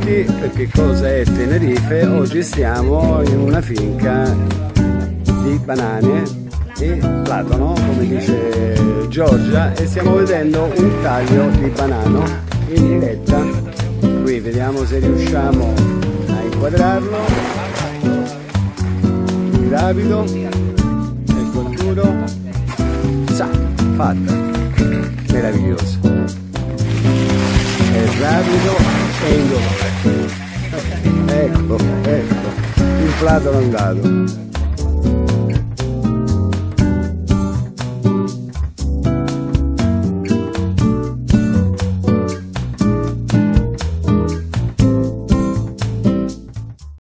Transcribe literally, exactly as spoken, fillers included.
tutti per che cosa è Tenerife. Oggi stiamo in una finca di banane e platano, come dice Giorgia, e stiamo vedendo un taglio di banano in diretta. Qui vediamo se riusciamo a inquadrarlo. Il rapido, ecco il duro, sa, fatta, meraviglioso. È rapido e indolore. Ecco, ecco, il platano andato.